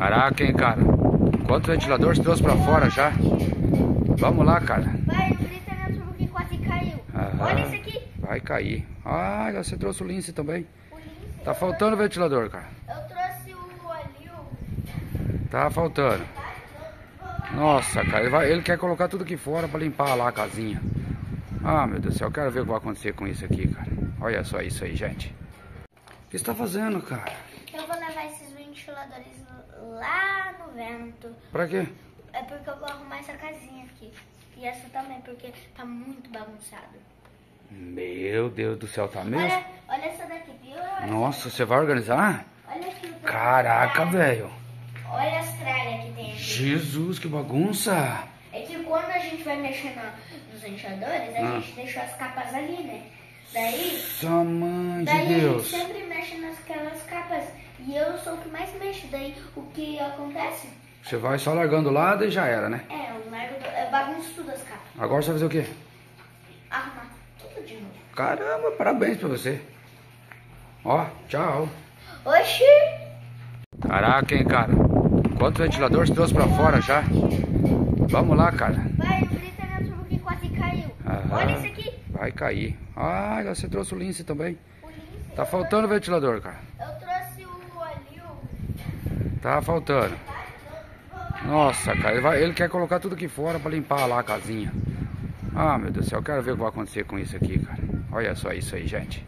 Caraca, hein, cara. Quantos ventiladores trouxe pra fora já? Vamos lá, cara. Vai, o Brita na turma que quase caiu. Olha isso aqui. Vai cair. Ah, você trouxe o lince também. O lince. Tá faltando o ventilador, cara. Eu trouxe o ali, Tá faltando. Nossa, cara, ele quer colocar tudo aqui fora pra limpar lá a casinha. Ah, meu Deus do céu, eu quero ver o que vai acontecer com isso aqui, cara. Olha só isso aí, gente. O que você tá fazendo, cara? Eu vou levar esses ventiladores lá no vento. Pra quê? É porque eu vou arrumar essa casinha aqui. E essa também, porque tá muito bagunçado. Meu Deus do céu, tá mesmo? Olha essa daqui, viu? Nossa, você vai organizar? Olha aqui. Caraca, velho. Olha as tralhas que tem aqui. Jesus, que bagunça. É que quando a gente vai mexer nos ventiladores, a gente deixou as capas ali, né? Daí Nossa, mãe de a Deus. gente sempre mexe naquelas capas. E eu sou o que mais mexo. Daí o que acontece? Você vai só largando o lado e já era, né? Eu bagunço tudo as capas. Agora você vai fazer o quê? Arrumar tudo de novo. Caramba, parabéns pra você. Ó, tchau. Oxi! Caraca, hein, cara. Quantos ventiladores trouxe pra fora já? Vamos lá, cara. Vai, o Brita na turma que quase caiu. Olha isso aqui. Vai cair. Ah, você trouxe o lince também. O lince. Tá faltando o ventilador, cara. Eu trouxe o ali, Tá faltando. Nossa, cara, ele quer colocar tudo aqui fora pra limpar lá a casinha. Ah, meu Deus do céu, eu quero ver o que vai acontecer com isso aqui, cara. Olha só isso aí, gente.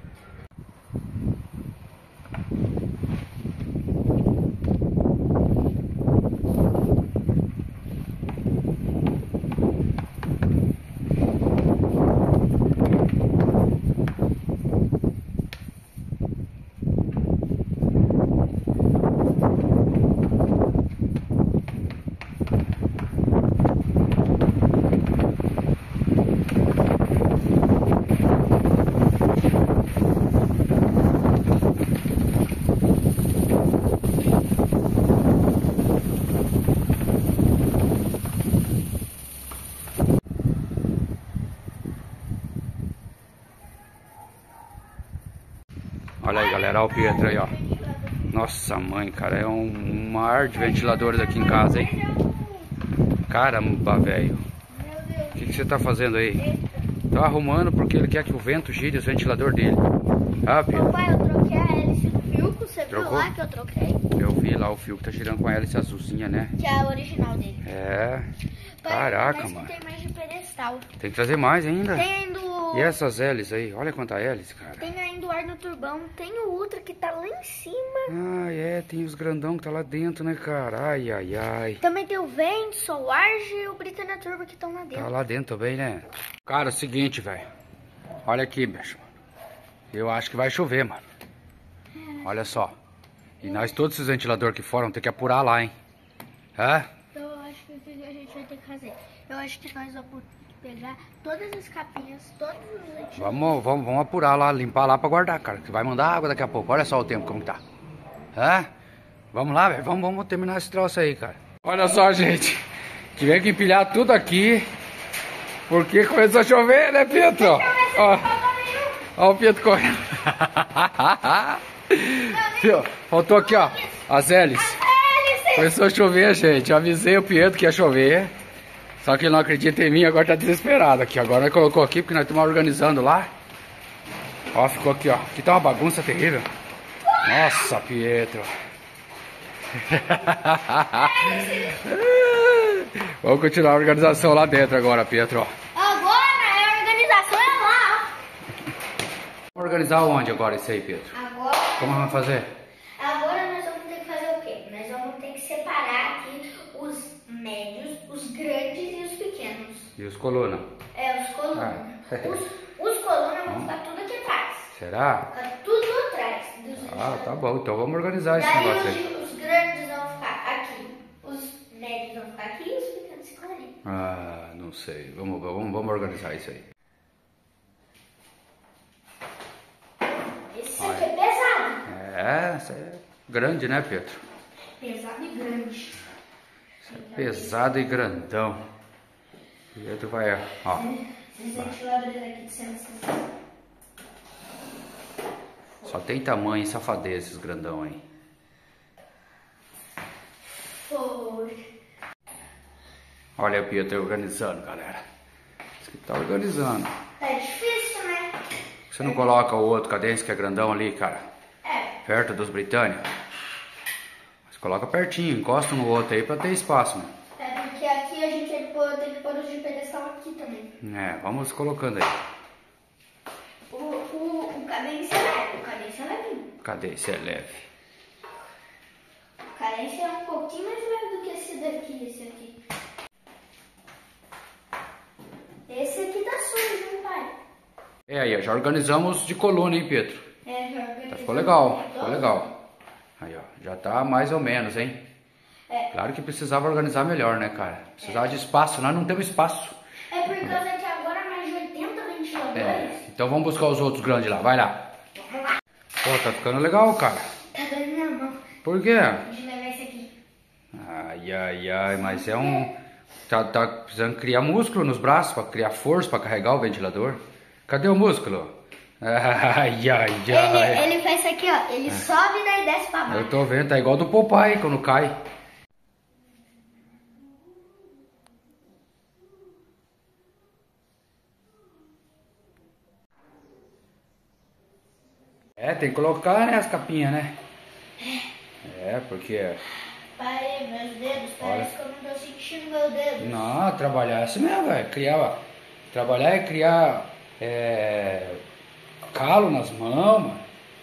Olha aí, galera, olha o Pietro aí, ó. Nossa mãe, cara, é um mar de ventiladores aqui em casa, hein? Caramba, velho. O que você tá fazendo aí? Tô arrumando porque ele quer que o vento gire os ventiladores dele. Ah, Pietro. Papai, eu troquei a hélice do fio, você Trocou? viu lá que eu troquei? Eu vi lá o fio que tá girando com a hélice azulzinha, né? Que é a original dele. É. Pai, Caraca, parece mano. que tem mais de pedestal. Tem que trazer mais ainda. Tem ainda o... E essas hélices aí? Olha quanta hélice, cara. Tem ainda o ar no turbão. Tem o Ultra que tá lá em cima. Ah, é, tem os grandão que tá lá dentro, né, cara? Ai, ai, ai. Também tem o Vento, Solarge e o Brita na Turbo que estão lá Tá dentro. lá dentro também, né? Cara, é o seguinte, velho. Olha aqui, bicho. Eu acho que vai chover, mano. Olha só. E nós todos esses ventiladores aqui fora vamos ter que apurar lá, hein? É? Eu acho que o que a gente vai ter que fazer? Eu acho que nós vamos pegar todas as capinhas, todos os ventiladores. Vamos apurar lá, limpar lá pra guardar, cara. Que vai mandar água daqui a pouco. Olha só o tempo como tá. É? Vamos lá, velho. Vamos terminar esse troço aí, cara. Olha só, gente. Tivemos que empilhar tudo aqui. Porque começou a chover, né, Pietro? Ó, ó o Pietro correndo. Faltou aqui, ó, as hélices. Começou a chover, gente. Eu avisei o Pietro que ia chover. Só que ele não acredita em mim, agora tá desesperado aqui. Agora nós colocou aqui porque nós estamos organizando lá. Ó, ficou aqui, ó. Aqui tá uma bagunça terrível. Nossa, Pietro. Vamos continuar a organização lá dentro agora, Pietro. Agora a organização é lá. Vamos organizar onde agora isso aí, Pietro? Agora, Como vamos fazer? agora nós vamos ter que fazer o quê? Nós vamos ter que separar aqui os médios, os grandes e os pequenos. E os colunas? É, os colunas. Os colunas vão ficar tudo aqui atrás. Será? Ficar tudo atrás dos Ah, tá bom. Então vamos organizar esse Daí negócio aí. os grandes vão ficar aqui, os médios vão ficar aqui e os pequenos ficam ali. Ah, não sei. Vamos organizar isso aí. Esse aqui é pesado. É, isso é grande, né, Pietro? Pesado e grande. Isso é pesado e grandão. Pietro vai, ó. Esses ventiladores aqui de cima. Só tem tamanho e safadeza esses grandão aí. Foi. Olha o Pietro organizando, galera. Isso que tá organizando. É difícil, né? Você não coloca o outro cadência que é grandão ali, cara? É. Perto dos britânicos? Você coloca pertinho, encosta no outro aí pra ter espaço, né? É porque aqui a gente tem que pôr os de pedestal aqui também. É, vamos colocando aí. O cadência é leve. O cadência é levinho. Cadência é leve. O cadência é um pouquinho mais leve do que esse daqui, esse aqui. Esse aqui tá sujo, hein, pai? É aí, ó, já organizamos de coluna, hein, Pedro? É, já organizamos. Ficou legal, ficou legal. Aí, ó, já tá mais ou menos, hein? É. Claro que precisava organizar melhor, né, cara? Precisava de espaço, nós não temos espaço. É por causa que agora mais de 80 ventiladores. É, então vamos buscar os outros grandes lá, vai lá. Pô, tá ficando legal, cara. Tá doendo minha mão Por quê? de levar esse aqui. Ai, ai, ai, mas é um... Tá precisando criar músculo nos braços, pra criar força, pra carregar o ventilador. Cadê o músculo? Ai, ai, ai. Ele faz isso aqui, ó. Ele sobe e daí desce pra baixo. Eu tô vendo, tá igual do Popeye quando cai. É, tem que colocar, né, as capinhas, né? É, porque... Pai, meus dedos, Olha. parece que eu não tô sentindo meu dedo. Não, trabalhar é assim mesmo, velho. Trabalhar é criar calo nas mãos, mano.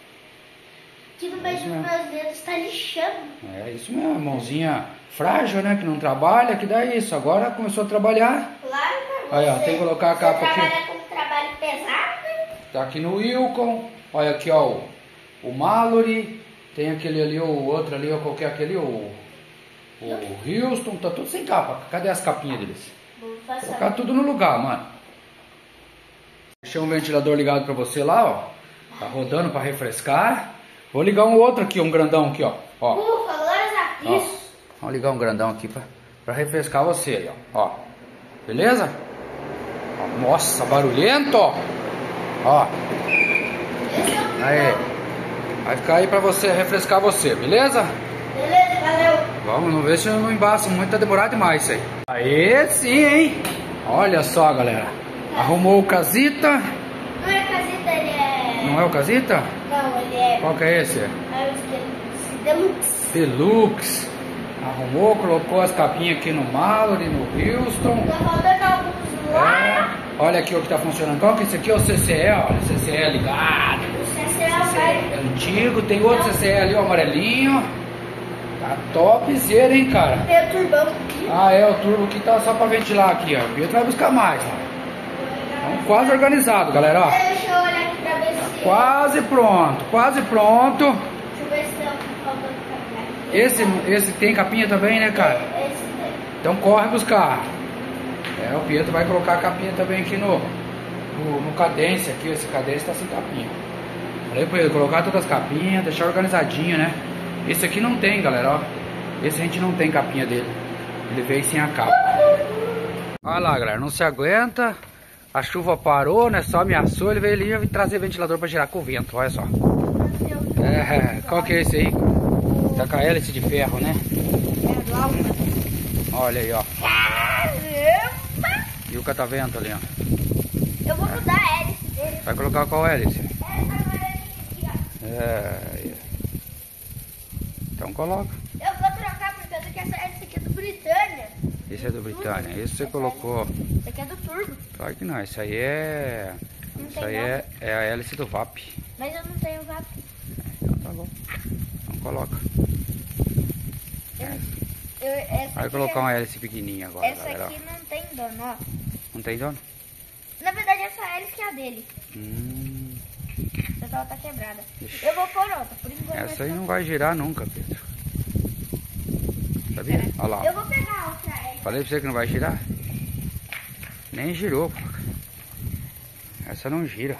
Aqui no meio dos meus dedos tá lixando. É isso mesmo, mãozinha frágil, né? Que não trabalha, que dá isso. Agora começou a trabalhar. Claro, cara. Aí, ó, tem que colocar a capa aqui. Você trabalha com trabalho pesado, né? Tá aqui no Wilcon. Olha aqui, ó, o Mallory. Tem aquele ali, o outro ali, ó, qualquer aquele, o Houston. Tá tudo sem capa. Cadê as capinhas deles? Vou passar. Colocar tudo no lugar, mano. Deixei um ventilador ligado pra você lá, ó. Tá rodando pra refrescar. Vou ligar um outro aqui, um grandão aqui, ó. Ó. Glórias a Ó. Cristo. Vamos ligar um grandão aqui pra refrescar você aí, ó. Beleza? Ó. Nossa, barulhento, ó. Ó. Esse é o Aí. Vai ficar aí pra você refrescar você, beleza? Beleza, valeu. Vamos ver se não embaça muito, tá demorado demais isso aí. Aí sim, hein? Olha só, galera. Arrumou o casita. Não é casita, ele é... Não é o casita? Não, ele é... Qual que é esse? É o Deluxe. Deluxe. Arrumou, colocou as capinhas aqui no Mallory, no Houston. Tá faltando alguns lá. Olha aqui o que tá funcionando. Qual que é esse aqui? É o CCE, olha. CCE ligado. O CCE CCE vai... é antigo. Tem outro CCE ali, o amarelinho. Tá topzera, hein, cara. Tem o turbão aqui. Ah, é o turbo que tá só pra ventilar aqui, ó. O Pietro vai buscar mais, ó. Então, quase organizado, galera, ó. Deixa eu olhar aqui pra ver se... Quase pronto, quase pronto. Deixa eu ver se tá faltando capinha. Esse tem capinha também, né, cara? Esse tem. Então corre buscar. É, o Pietro vai colocar a capinha também aqui no cadência aqui. Esse cadência tá sem capinha. Falei pra ele colocar todas as capinhas, deixar organizadinho, né? Esse aqui não tem, galera, ó. Esse a gente não tem capinha dele. Ele veio sem a capa. Olha lá, galera, não se aguenta. A chuva parou, né? Só ameaçou. Ele veio ali e trazer ventilador pra girar com o vento, olha só. Qual que é esse aí? Tá com a hélice de ferro, né? Olha aí, ó. E o catavento ali, ó. Eu vou mudar a hélice dele. Vai colocar qual hélice? Essa aqui, ó. Então coloca. Eu vou trocar por causa que essa hélice aqui é do Britânia. Esse é do Britânia. Esse você colocou. Esse aqui é do Turbo. Claro que não. Isso aí é. Não Isso tem aí nada. é a hélice do VAP. Mas eu não tenho VAP. Então tá bom. Então coloca. Vai colocar uma hélice pequenininha agora, Essa galera. aqui não tem dono, ó. Não tem dono? Na verdade, essa hélice que é a dele. Essa ela tá quebrada. Ixi. Eu vou pôr outra, por enquanto. Essa aí não vai girar nunca, Pedro. Sabia? Olha lá. Eu vou pegar a outra hélice. Falei pra você que não vai girar? Nem girou, pô. Essa não gira.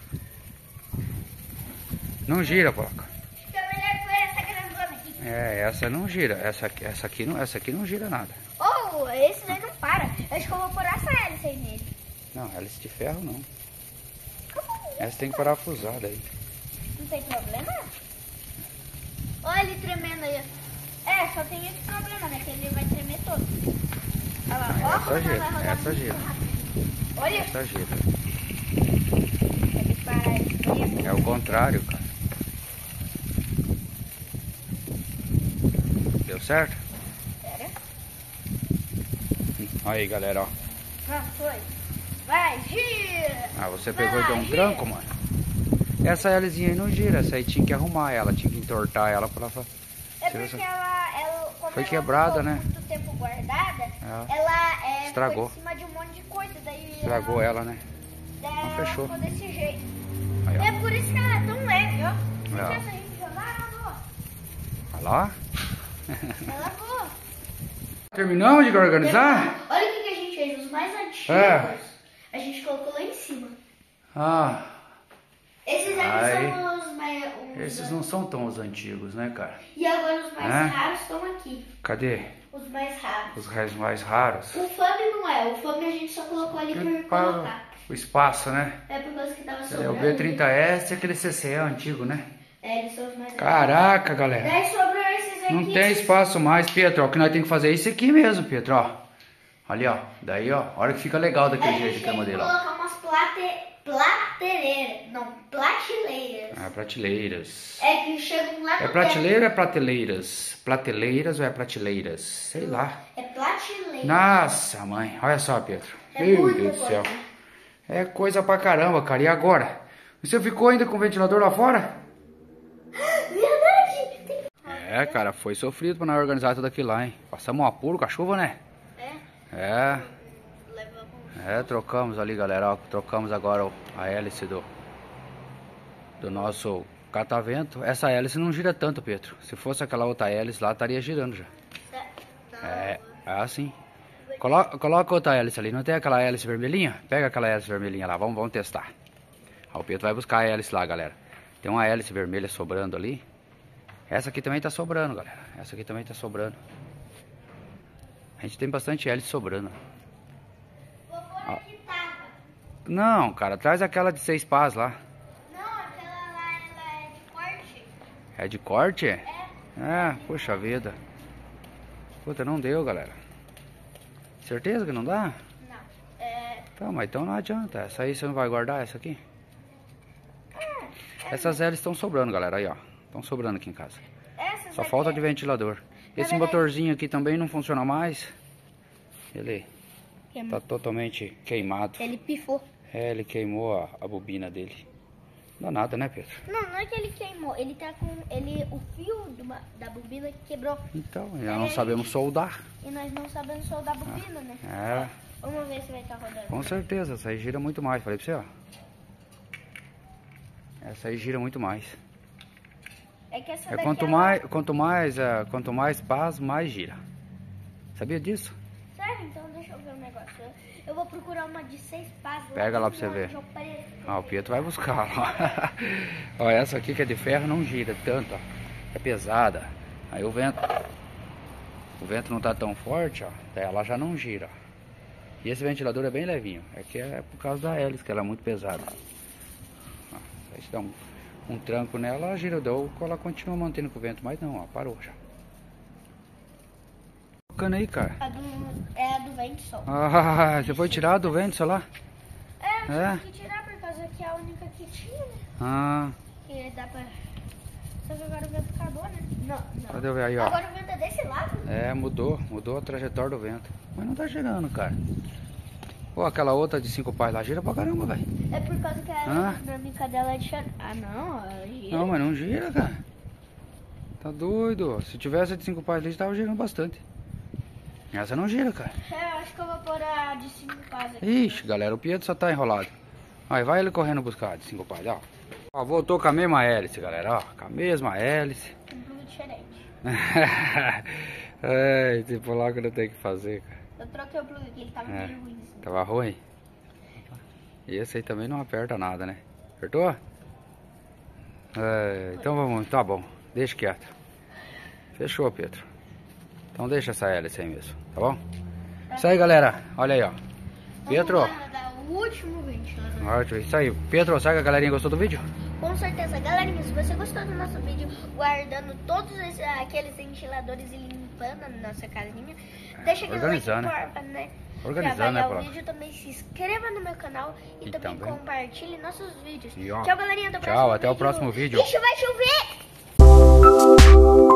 Não gira, pô. Fica melhor com essa grandona aqui. É, essa não gira. Essa aqui não gira nada. Oh, esse daí não para. Eu acho que eu vou pôr essa hélice aí nele. Não, hélice de ferro não. Essa tem que parafusar daí. Não tem problema? Olha ele tremendo aí. É, só tem esse problema, né? Que ele vai tremer todo. Olha lá, ó, Essa gira, vai rodar essa muito gira. rápido. Olha, Essa gira. ele para. É o contrário, cara. Deu certo? Pera. Aí, galera, ó. Ah, foi. Vai, gira. Ah, você pegou e deu um tranco, mano. Essa hélicezinha aí não gira, essa aí tinha que arrumar ela, tinha que entortar ela pra... É porque como Foi ela quebrada, ficou né? muito tempo guardada, É. ela Estragou. foi em cima de um monte de coisa, daí Estragou ela, né? ela fechou. ficou desse jeito. Aí, ó. É por isso que ela é tão leve, ó. Porque É. se a gente jogar, ela voa. Olha lá. Ela voa. Terminamos de organizar? Olha o que a gente fez, os mais antigos. É. A gente colocou lá em cima. Ah, Esses aqui Aí. são os mais... esses não são tão os antigos, né, cara? E agora os mais É. raros estão aqui. Cadê? Os mais raros. Os raios mais raros? O Fami não é. O Fami a gente só colocou ali por Para colocar. o espaço, né? É por causa que tava É o sobrando. B30S e aquele CCE antigo, né? É, eles são os mais Caraca, galera. Daí sobrou esses aqui. Não tem espaço mais, Pietro. O que nós temos que fazer é isso aqui mesmo, Pietro. Ó. Ali, ó. Daí, ó. Olha que fica legal A daquele gente jeito que é tem que modelo. Ó. colocar umas plateleiras. Não, prateleiras. Ah, prateleiras. É que chegam lá no É prateleira ou é prateleiras? Prateleiras ou é prateleiras? Sei lá. teto. É prateleira. Nossa, mãe. Olha só, Pietro. É Meu muita Deus do céu. coisa. É coisa pra caramba, cara. E agora? Você ficou ainda com o ventilador lá fora? Verdade. É, cara. Foi sofrido pra nós organizar tudo aquilo lá, hein? Passamos um apuro com a chuva, né? É. Levamos. Trocamos ali, galera. Ó, trocamos agora a hélice do nosso catavento. Essa hélice não gira tanto, Pedro. Se fosse aquela outra hélice lá, estaria girando já. É assim. Coloca outra hélice ali. Não tem aquela hélice vermelhinha? Pega aquela hélice vermelhinha lá. Vamos testar. Ó, o Pedro vai buscar a hélice lá, galera. Tem uma hélice vermelha sobrando ali. Essa aqui também tá sobrando, galera. Essa aqui também tá sobrando. A gente tem bastante hélice sobrando. Vou pôr aqui, tava. Não, cara. Traz aquela de 6 pás lá. Não, aquela lá ela é de corte. É de corte? É. É, puxa vida. Puta, não deu, galera. Certeza que não dá? Não. É. Tá, mas então não adianta. Essa aí você não vai guardar, essa aqui? Essas hélices estão sobrando, galera. Aí, ó. Estão sobrando aqui em casa. Essas Só aqui falta é- de ventilador. Esse verdade- motorzinho aqui também não funciona mais. Ele Queimou. tá totalmente queimado. Ele pifou. É, ele queimou a bobina dele. Não dá nada, né, Pedro? Não, não é que ele queimou. Ele tá com. O fio da bobina que quebrou. Então, já não sabemos soldar. E nós não sabemos soldar a bobina, né? É, Vamos ver se vai estar rodando. com certeza. Essa aí gira muito mais. Falei pra você, ó. Essa aí gira muito mais. É que essa É daqui quanto mais pás, mais gira. Sabia disso? Sério? Então deixa eu ver um negócio. Eu vou procurar uma de 6 pás. Pega lá pra você ver. Ah, o Pietro vai buscar lá. Ó, essa aqui que é de ferro não gira tanto, ó. É pesada. Aí o vento não tá tão forte, ó. Daí ela já não gira. E esse ventilador é bem levinho. É que é por causa da hélice, que ela é muito pesada. Ó, aí você dá um tranco nela, ela gira. Ela continua mantendo com o vento, mas não, ó, parou já. Bacana aí, cara. É a do vento sol. Ah, você foi tirar do vento, sei lá? É, eu É? tive que tirar por causa que é a única que tinha, né? Ah, Que dá pra. Só que agora o vento acabou, né? Não. cadê eu ver aí, ó? Agora o vento é desse lado? É, mudou a trajetória do vento. Mas não tá girando, cara. Pô, aquela outra de 5 pás lá gira pra caramba, velho. É por causa que a Ah. dinâmica dela é diferente. Ah, não, ela gira. Não, mas não gira, cara. Tá doido. Se tivesse a de 5 pás ali, tava girando bastante. Essa não gira, cara. É, eu acho que eu vou pôr a de 5 pás aqui. Ixi, galera, o Pietro só tá enrolado. Aí vai ele correndo buscar a de 5 pás, ó. Ó, voltou com a mesma hélice, galera, ó. Com a mesma hélice. Um blues diferente. Ai, tipo lá que eu tenho que fazer, cara. Eu troquei o plug aqui, ele tava É. meio ruim. Tava ruim? E esse aí também não aperta nada, né? Apertou? É, então vamos, tá bom. Deixa quieto. Fechou, Pedro. Então deixa essa hélice aí mesmo, tá bom? Isso aí, galera. Olha aí, ó. Pedro. Vamos dar o último ventilador. Ótimo, isso aí. Pedro, será que a galerinha gostou do vídeo? Com certeza, galerinha, se você gostou do nosso vídeo, guardando todos aqueles ventiladores e limpando a nossa casinha, deixa aquele like, porra, né? Organizando, né, o vídeo, também se inscreva no meu canal e também compartilhe nossos vídeos. E, ó, tchau, galerinha, tchau, até o próximo vídeo. Ixi, vai chover!